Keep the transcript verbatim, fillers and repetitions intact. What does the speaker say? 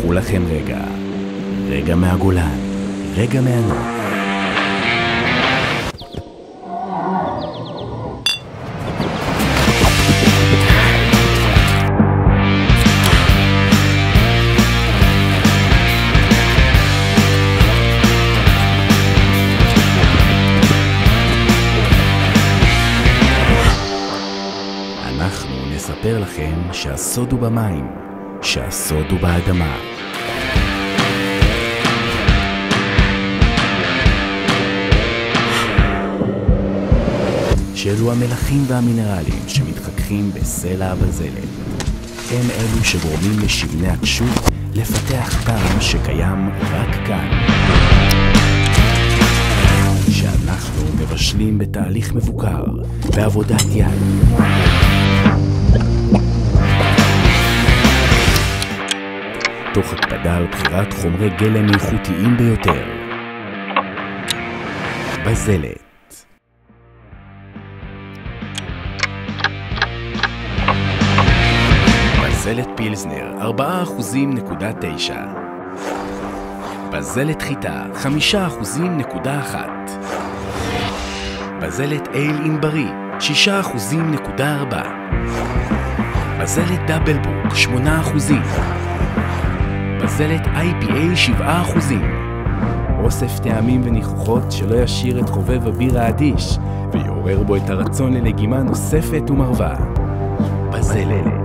קחו לכם רגע, רגע מהגולן, רגע מהנוף. אנחנו נספר לכם שהסוד הוא במים, שהסוד הוא באדמה. שאלו המלחים והמינרלים שמתחככים בסלע הבזלת. הם אלו שגורמים לשבני הקשות לפתח טעם שקיים רק כאן. שאנחנו מבשלים בתהליך מבוקר, בעבודת יד. תוך הקפדה על בחירת חומרי גלם איכותיים ביותר. בזלת. בזלת פילסנר ארבעה אחוזים נקודה תשע. בזלת חיטה חמישה אחוזים נקודה אחת. בזלת אייל ענברי שישה אחוזים נקודה ארבע. בזלת דאבל בוק שמונה אחוזים. בזלת איי פי איי שבעה אחוזים. אוסף טעמים וניחוחות שלא ישאיר את חובב הביר האדיש ויעורר בו את הרצון ללגימה נוספת ומרווה. בזלת.